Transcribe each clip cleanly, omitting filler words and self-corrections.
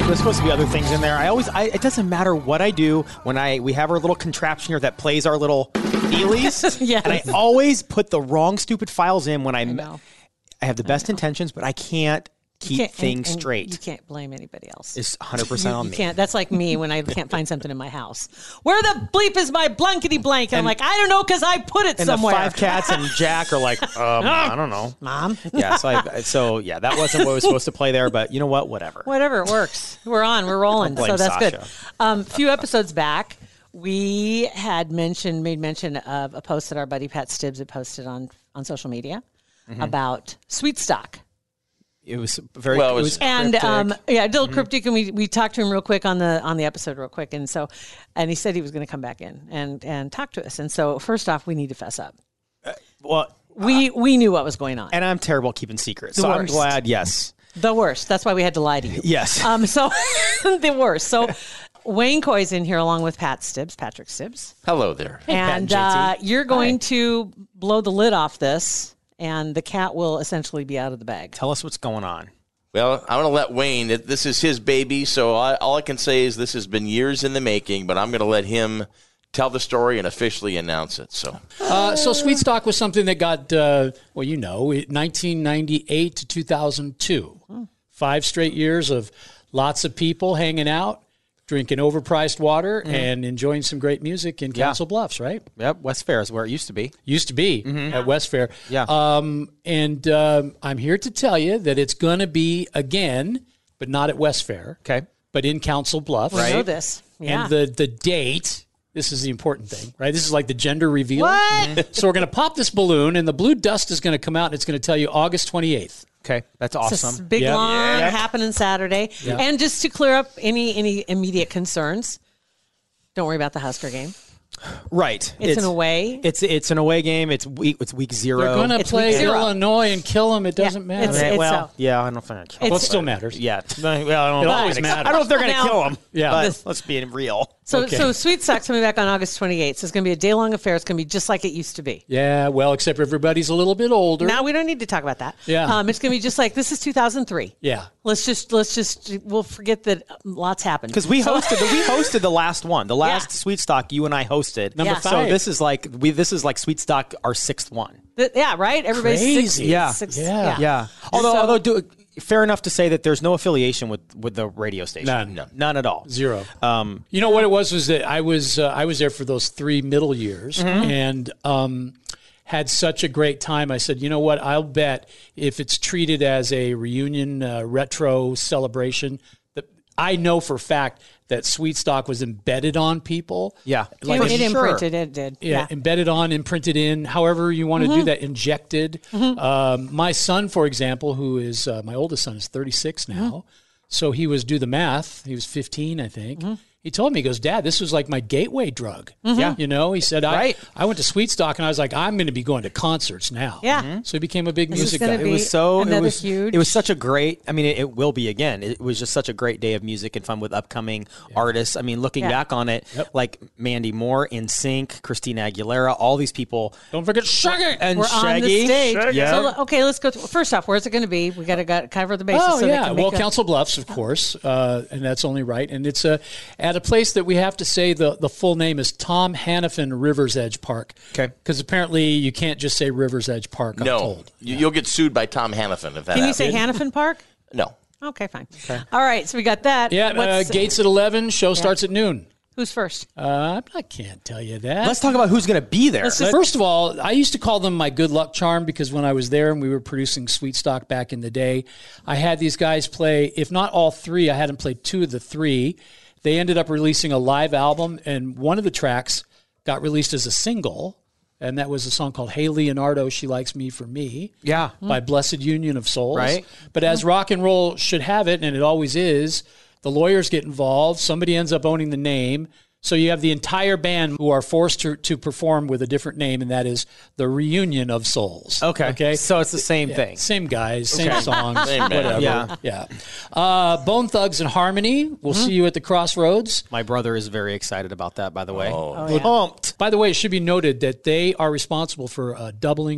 there's supposed to be other things in there. It doesn't matter what I do when we have our little contraption here that plays our little feelies. Yes. And I always put the wrong stupid files in when I have the best intentions, but I can't keep things straight. You can't blame anybody else. It's 100% on me. You can't. That's like me when I can't find something in my house. Where the bleep is my blankety blank? And I'm like, I don't know because I put it somewhere. And the 5 cats and Jack are like, I don't know. Mom. Yeah, so that wasn't what was supposed to play there, but you know what? Whatever. Whatever, it works. We're rolling. So that's Sasha. good. A few episodes back, we had made mention of a post that our buddy Pat Stibbs had posted on social media about Sweet Stock. It was very a little Mm-hmm. cryptic, and we talked to him real quick on the episode real quick, and he said he was going to come back in and talk to us. And so first off, we need to fess up. We knew what was going on, and I'm terrible at keeping secrets, so I'm glad. Yes, the worst. That's why we had to lie to you. Yes. So the worst. So Wayne Coy's in here along with Patrick Stibbs. Hello there. And you're going to blow the lid off this. And the cat will essentially be out of the bag. Tell us what's going on. Well, I'm going to let Wayne, this is his baby, so all I can say is this has been years in the making, but I'm going to let him tell the story and officially announce it. So Sweet Stock was something that got, 1998 to 2002. 5 straight years of lots of people hanging out, drinking overpriced water, and enjoying some great music in Council Bluffs, right? Yep, West Fair is where it used to be. At West Fair. Yeah. I'm here to tell you that it's going to be again, but not at West Fair. Okay. But in Council Bluffs. We know this. Yeah. And the date, this is the important thing, right? This is like the gender reveal. What? So we're going to pop this balloon, and the blue dust is going to come out, and it's going to tell you August 28th. Okay, that's awesome. It's a big, long, happening Saturday. Yep. And just to clear up any immediate concerns, don't worry about the Husker game. Right. It's an away. It's an away game. It's week 0. They're going to play week 0. Illinois and kill them. It doesn't matter. It's I don't know if Well, it still matters. Yeah. Well, I don't know. It always matters. I don't know if they're going to kill them. Yeah. But let's be real. So Sweet Stock's coming back on August 28th. So it's going to be a day-long affair. It's going to be just like it used to be. Yeah, well, except everybody's a little bit older. Now we don't need to talk about that. Yeah. It's going to be just like this is 2003. Yeah. Let's just we'll forget that lots happened. Because we hosted the last one. The last Sweet Stock you and I hosted. Number 5. So this is like Sweet Stock, our 6th one. Yeah, right? Everybody's Crazy. six. Yeah. Although fair enough to say that there's no affiliation with the radio station. None at all. 0. You know what it was that I was there for those 3 middle years and had such a great time. I said, you know what? I'll bet if it's treated as a reunion retro celebration, that I know for a fact that Sweet Stock was embedded on people. Yeah. It imprinted. It did. Yeah, embedded on, imprinted in, however you want to do that, injected. My son, for example, who is, my oldest son is 36 now, so he do the math, he was 15, I think. He told me, he goes, Dad, this was like my gateway drug. Yeah. You know, he said, I went to Sweet Stock and I was like, I'm going to be going to concerts now. Yeah. So he became a big music gonna guy. be huge. It was such a great, it will be again. It was just such a great day of music and fun with upcoming artists. I mean, looking back on it, like Mandy Moore, NSYNC, Christina Aguilera, all these people. Don't forget Shaggy. And We're Shaggy. on the stage. Yeah. So, okay, let's go. First off, where's it going to be? We got to cover the bases. Oh, so yeah. Well, Council Bluffs, of course, and that's only right. And it's at a place that we have to say the full name is Tom Hannafin Rivers Edge Park. Okay. Because apparently you can't just say Rivers Edge Park, I'm told. You'll get sued by Tom Hannafin if that Can happens. you say Hannafin Park? No. Okay, fine. Okay. All right, so we got that. Yeah, gates at 11, show starts at noon. Who's first? I can't tell you that. Let's talk about who's going to be there. First of all, I used to call them my good luck charm because when I was there and we were producing Sweet Stock back in the day, I had these guys play, if not all 3, I had them play 2 of the 3. They ended up releasing a live album, and one of the tracks got released as a single, and that was a song called Hey Leonardo, She Likes Me for Me. Yeah. By Blessed Union of Souls. Right. But as rock and roll should have it, and it always is, the lawyers get involved. Somebody ends up owning the name. So you have the entire band who are forced to perform with a different name, and that is the Reunion of Souls. Okay. So it's the same thing. Same guys, same songs, Same band. whatever. Yeah. Bone Thugs and Harmony. We'll see you at the Crossroads. My brother is very excited about that, by the way. Oh. yeah. Pumped. By the way, it should be noted that they are responsible for doubling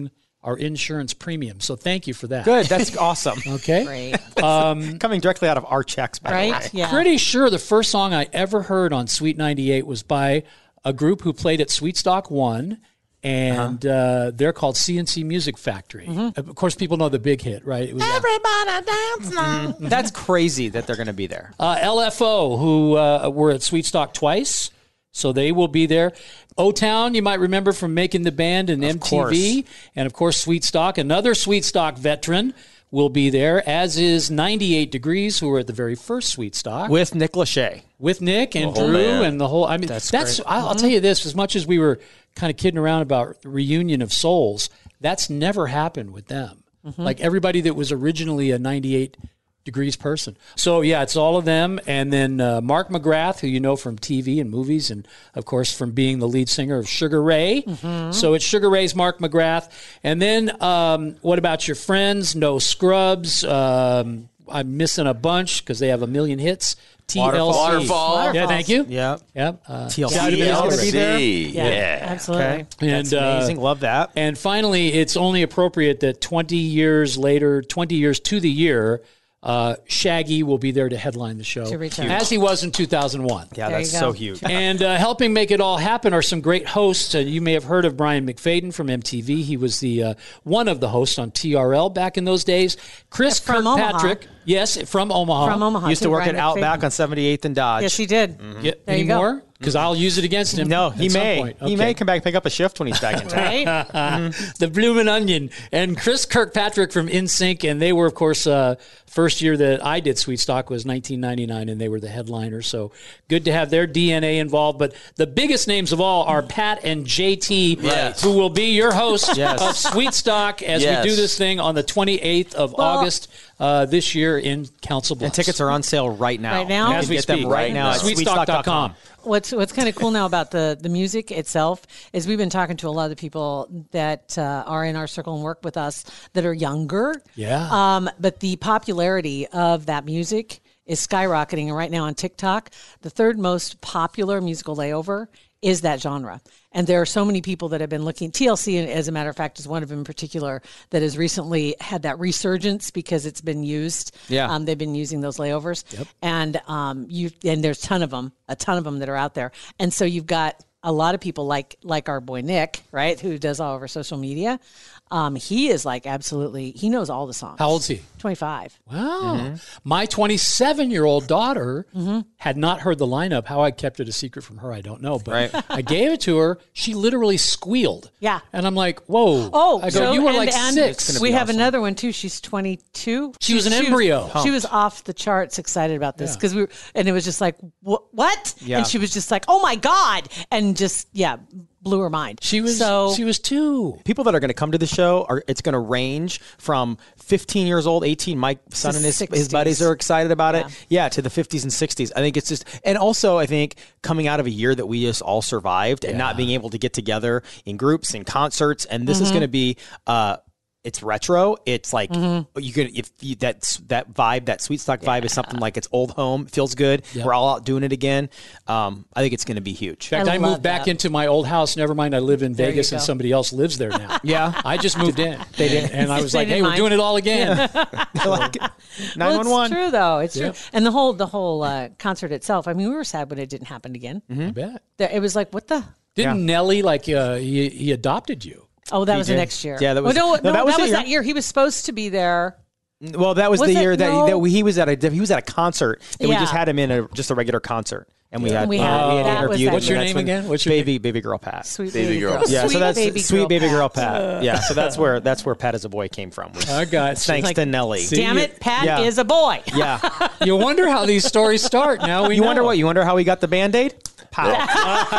our insurance premium. So thank you for that. Good. That's awesome. Okay. Great. Coming directly out of our checks, by the way. Right? Yeah. Pretty sure the first song I ever heard on Sweet 98 was by a group who played at Sweet Stock 1. And they're called CNC Music Factory. Of course, people know the big hit, right? It was Everybody dance now. That's crazy that they're going to be there. LFO, who were at Sweet Stock twice. So they will be there. O-Town, you might remember from Making the Band and MTV. Course. And, of course, Sweet Stock. Another Sweet Stock veteran will be there, as is 98 Degrees, who were at the very first Sweet Stock. With Nick Lachey. With Nick and Drew and the whole... I mean, that's great. I'll tell you this, as much as we were kind of kidding around about the reunion of souls, that's never happened with them. Like everybody that was originally a 98 Degrees person. So, yeah, it's all of them. And then Mark McGrath, who you know from TV and movies, and, of course, from being the lead singer of Sugar Ray. So it's Sugar Ray's Mark McGrath. And then what about your friends? No Scrubs. I'm missing a bunch because they have a million hits. TLC. Waterfall. Yeah, thank you. Yeah. Yep. TLC. TLC. Yeah, absolutely. And, That's amazing. Love that. And finally, it's only appropriate that 20 years later, 20 years to the year, Shaggy will be there to headline the show, To return. as he was in 2001. Yeah, There that's you so go. huge. And helping make it all happen are some great hosts. You may have heard of Brian McFadden from MTV. He was the one of the hosts on TRL back in those days. Chris From Kirkpatrick. Omaha. Yes, from Omaha. From Omaha. Used to too, work Brian at Outback McFadden. on 78th and Dodge. Yes, he did. Yeah, There any you go. more? Because I'll use it against him. No, at he some may. point. He Okay. may come back and pick up a shift when he's back in town. Right? The Bloomin' Onion, and Chris Kirkpatrick from NSYNC, and they were, of course, first year that I did Sweet Stock was 1999, and they were the headliner. So good to have their DNA involved. But the biggest names of all are Pat and JT, Yes. who will be your host Yes. of Sweet Stock as Yes. we do this thing on the 28th of August this year in Council Bluffs. And tickets are on sale right now. Right now? You As can we get them speak. right now at Sweetstock.com. What's kind of cool now about the music itself is we've been talking to a lot of the people that are in our circle and work with us that are younger. Yeah. But the popularity of that music is skyrocketing. And right now on TikTok, the third most popular musical layover is that genre. And there are so many people that have been looking. TLC, as a matter of fact, is one of them in particular that has recently had that resurgence because it's been used. Yeah. They've been using those layovers. And and there's a ton of them that are out there. And so you've got a lot of people like our boy Nick, right, who does all over social media. He is like absolutely, he knows all the songs. How old is he? 25. Wow. My 27-year-old daughter had not heard the lineup. How I kept it a secret from her, I don't know. But I gave it to her. She literally squealed. Yeah. And I'm like, whoa. Oh, I go, you were like 6. We have another one too. She's 22. She was an embryo. She was off the charts excited about this because and it was just like, what? Yeah. And she was just like, oh my God. And just, blew her mind. She was 2. People that are going to come to the show it's going to range from 15 years old, 18. My son and his 60s. buddies are excited about it. Yeah, to the 50s and 60s. I think it's just, and also I think coming out of a year that we just all survived and not being able to get together in groups and concerts, and this is going to be. It's retro. It's like you can that vibe, that Sweet Stock vibe is something like it's old home. It feels good. We're all out doing it again. I think it's going to be huge. In fact, I moved love back that. into my old house. Never mind, I live in There Vegas you and go. somebody else lives there now. Yeah. I just moved in. They didn't. And I was They like, hey, didn't we're mind. doing it all again. Like Well, 911. it's true though. It's true. And the whole concert itself. I mean, we were sad when it didn't happen again. I bet. It was like, what the? Didn't Nelly, he adopted you? Oh, that was the did. next year. Yeah, that was- Well, no, that was the year. that year. He was supposed to be there. Well, that was Was the it? year that, No. he was at a concert, and we Yeah. just had him in just a regular concert, and we had We had- that was interviewed that him. What's your and name that's when again? What's your baby girl Pat. Sweet Baby girl. Yeah, Sweet so that's baby sweet girl baby girl Pat. Pat. Yeah, so that's where Pat as a boy came from. I got Thanks to Nelly. See, Damn it, Pat Yeah. is a boy. Yeah, You wonder how these stories start. Now we you know. wonder what? You wonder how he got the Band-Aid? Pow.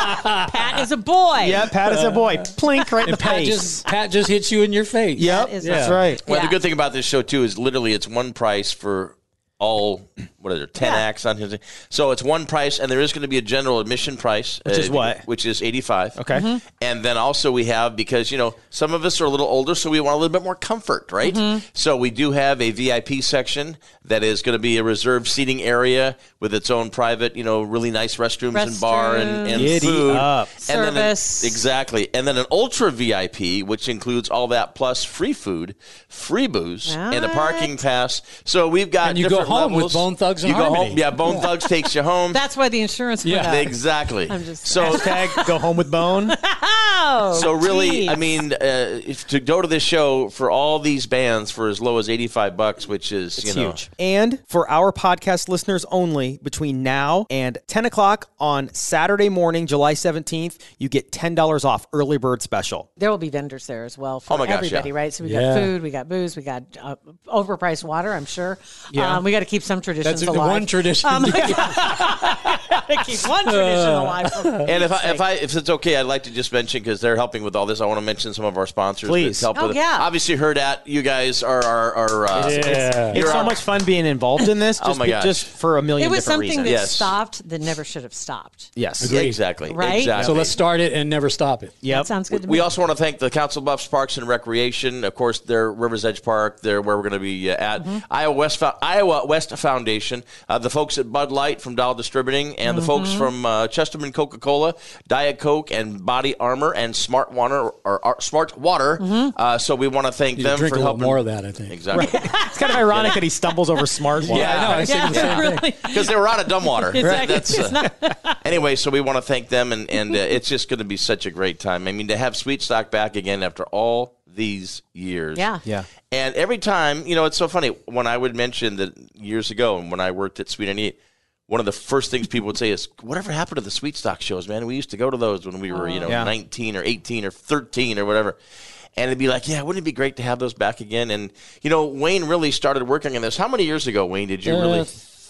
Pat is a boy. Yeah, Pat is a boy. Plink right in the face. Pat just hits you in your face. Yep, is that's right. right. Well, Yeah. the good thing about this show too is literally it's one price for all what are there, 10 acts on his. So it's one price, and there is going to be a general admission price. Which is what? Which is $85. Okay. And then also we have, because, some of us are a little older, so we want a little bit more comfort, right? So we do have a VIP section that is going to be a reserved seating area with its own private, really nice restrooms and bar and Giddy food. up. And then Service. exactly. And then an ultra VIP, which includes all that plus free food, free booze, and a parking pass. So we've got And you go different home with levels. Bone Thugs and You go Harmony. home. Yeah, Bone Thugs takes you home. That's why the insurance went up. Exactly. I'm just so Hashtag go home with Bone. so really, geez. I mean, if to go to this show for all these bands for as low as $85, which is It's huge. And for our podcast listeners only, between now and 10 o'clock on Saturday morning, July 17th, you get $10 off early bird special. There will be vendors there as well for Oh my gosh, everybody, yeah. right? So we Yeah. got food, we got booze, we got overpriced water, I'm sure. Yeah. We got to keep some traditions That's the alive. one tradition. Keep one tradition alive. And if it's okay, I'd like to just mention, because they're helping with all this, I want to mention some of our sponsors. Please. that help Oh, with yeah. It. Obviously, Heard At, you guys are Yeah. It's so much fun being involved in this. Oh Just, my gosh. just for a million It was different something reasons. that Yes. stopped that never should have stopped. Yes. Agreed. Exactly. Right? Exactly. So let's start it and never stop it. Yep. That sounds good to me. We also want to thank the Council Bluffs Parks and Recreation. Of course, they're Rivers Edge Park. They're where we're going to be at. Iowa West Foundation. The folks at Bud Light from Doll Distributing, and the folks from Chesterman Coca-Cola, Diet Coke, and Body Armor, and Smart Water. So we want to thank You them drink for a little helping. more of that, I think. Exactly. It's kind of ironic that he stumbles over smart water. Yeah, I know. I was thinking the same thing. Because they were out of dumb water. Exactly. That's, anyway, so we want to thank them, and it's just going to be such a great time. I mean, to have Sweet Stock back again after all these years. Yeah. Yeah. And every time, it's so funny, when I would mention that years ago, and when I worked at Sweet 98, one of the first things people would say is, whatever happened to the Sweet Stock shows, man? We used to go to those when we were, Yeah. 19 or 18 or 13 or whatever. And it'd be like, yeah, wouldn't it be great to have those back again? And, Wayne really started working on this. How many years ago, Wayne, did you really?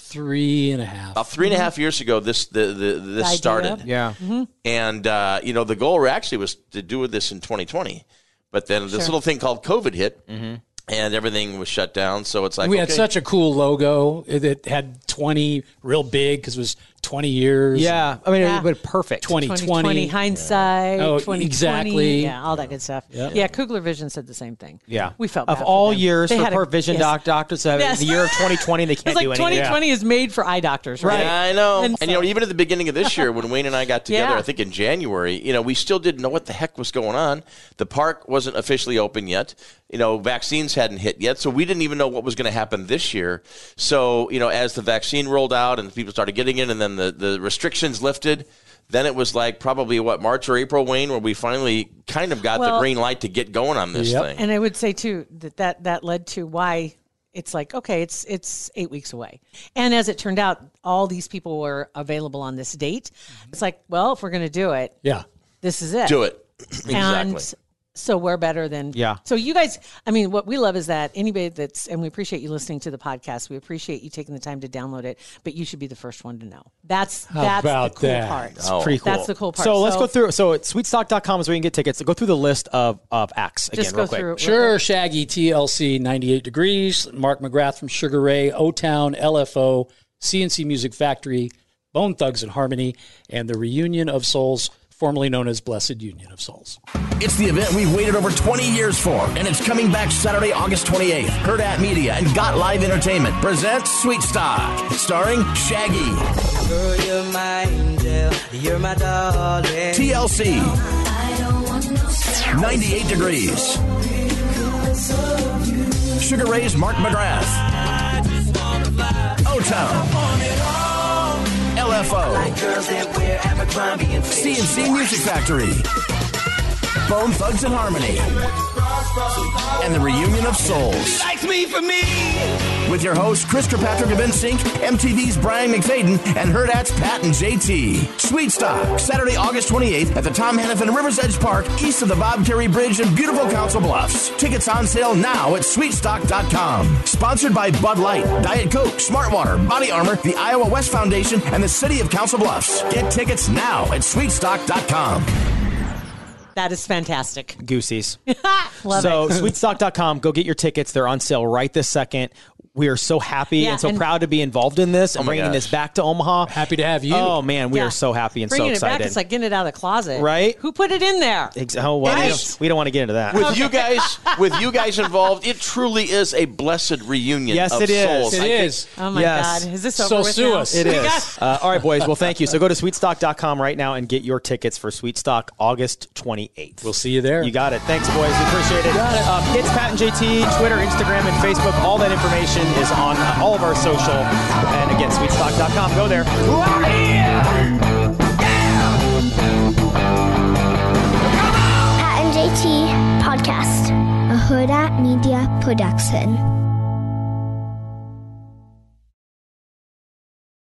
3.5. About 3.5 years ago, this idea. started. Yeah. And, the goal actually was to do this in 2020. But then this little thing called COVID hit, and everything was shut down. So it's like, We had such a cool logo that had 20 real big because it was 20 years. Yeah. I mean, Yeah. but perfect. 2020 hindsight, Oh, 2020, exactly. yeah, all that good stuff. Yep. Yeah, Kugler Vision said the same thing. Yeah. We felt of bad for all them. years They for had poor vision doctors, Yes. the year of 2020, they It's can't like do anything. 2020 is made for eye doctors, right? Yeah, I know. And And, so- even at the beginning of this year, when Wayne and I got together, Yeah. I think in January, we still didn't know what the heck was going on. The park wasn't officially open yet. Vaccines hadn't hit yet, so we didn't even know what was going to happen this year. So, as the vaccine rolled out and people started getting it, and then the restrictions lifted, then it was like probably, March or April, Wayne, where we finally kind of got the Well- green light to get going on this Yep. thing. And I would say too that led to why it's like, okay, it's 8 weeks away. And as it turned out, all these people were available on this date. It's like, well, if we're going to do it, Yeah. this is it. Do it. Exactly. And so we're better than So you guys, I mean, what we love is that anybody and we appreciate you listening to the podcast. We appreciate you taking the time to download it, but you should be the first one to know. That's about the cool that? part. Oh. Pretty cool. That's the cool part. So let's go through. So at sweetstock.com is where you can get tickets. Go through the list of acts again, Just real go quick. through. Sure, Shaggy, TLC, 98 Degrees, Mark McGrath from Sugar Ray, O-Town, LFO, CNC Music Factory, Bone Thugs and Harmony, and the Reunion of Souls, formerly known as Blessed Union of Souls. It's the event we've waited over 20 years for, and it's coming back Saturday, August 28th. Heard At Media and Got Live Entertainment presents Sweet Stock, starring Shaggy, Girl, you're my angel, you're my darling. TLC, 98 Degrees, Sugar Ray's Mark McGrath, O-Town, LFO, Girls that wear Abercrombie and Fitch. CNC Music Factory, Bone Thugs and Harmony, and the Reunion of Souls. Likes me for me. With your hosts, Chris Kirkpatrick of NSYNC, MTV's Brian McFadden, and Heard At's Pat and JT. Sweet Stock, Saturday, August 28th at the Tom Hannafin Rivers Edge Park, east of the Bob Carey Bridge in beautiful Council Bluffs. Tickets on sale now at sweetstock.com. Sponsored by Bud Light, Diet Coke, Smart Water, Body Armor, the Iowa West Foundation, and the City of Council Bluffs. Get tickets now at sweetstock.com. That is fantastic. Goosies. Love So it. sweetstock.com, go get your tickets. They're on sale right this second. We are so happy Yeah, and so and- proud to be involved in this and my bringing this gosh. back to Omaha. Happy to have you. Oh man, we Yeah. are so happy and Bringing so it excited. back, it's like getting it out of the closet. Right? Who put it in there? Oh, well, It we is- don't want to get into that. With you guys involved, it truly is a blessed reunion Yes, of it is. souls. It I think- is. Oh my Yes. God. Is this So over with sue now? us. It We is. got- All right, boys. Well, thank you. So go to sweetstock.com right now and get your tickets for Sweetstock August 28th. We'll see you there. You got it. Thanks, boys. We appreciate it. It's Pat and JT, Twitter, Instagram, and Facebook. All that information is on all of our social. And again, sweetstock.com. Go there. Pat and JT Podcast, a Huda Media Production.